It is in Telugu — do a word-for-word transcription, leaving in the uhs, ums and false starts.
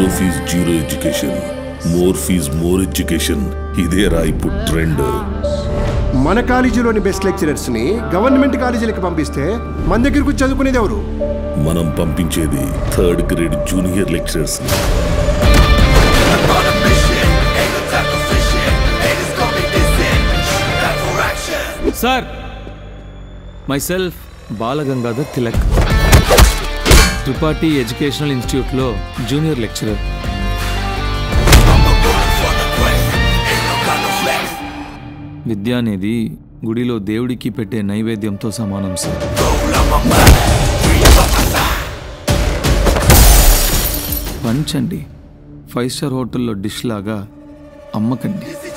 Fees zero education, more fees more education. ఇదే రా ఇప్పుడు ట్రెండ్. మన కాలేజీలోని బెస్ట్ లెక్చరర్స్ ని గవర్నమెంట్ కాలేజీలకు పంపిస్తే మన దగ్గరకు చదువుకునేది ఎవరు? మనం పంపించేది third grade junior lecturers. Sir, myself Balagangadhar Tilak, Tripathi educational ఇన్స్టిట్యూట్లో జూనియర్ లెక్చరర్. విద్య అనేది గుడిలో దేవుడికి పెట్టే నైవేద్యంతో సమానం సార్. పంచండి, ఫైవ్ స్టార్ హోటల్లో డిష్ లాగా అమ్మకండి.